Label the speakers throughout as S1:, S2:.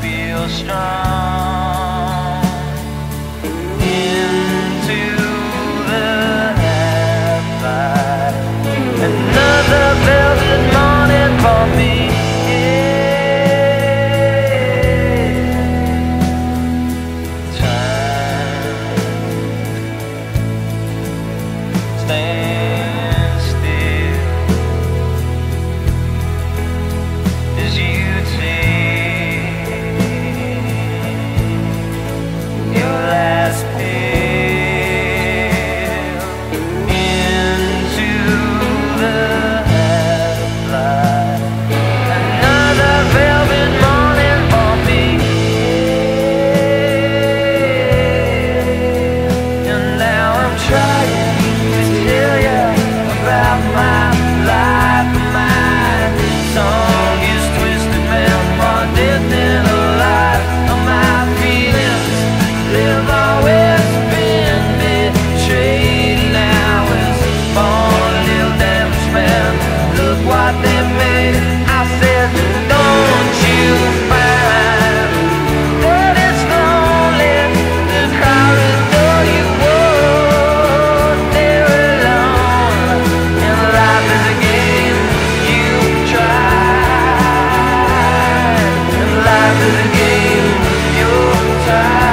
S1: feel strong. Into the half-light, another velvet morning for me. Stand still as you take your last pill into the half-light. Another velvet morning for me, and now I'm trying tell you about my life. My song is twisted, man, more dead than alive. My feelings, they've always been betrayed. Now it's born a little damaged man. Look what they made. I said, don't you mind that it's lonely, the corridor you walk there alone, and life is a game you try, and life is a game you're tired.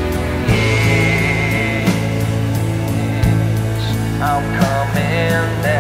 S1: I'm coming down.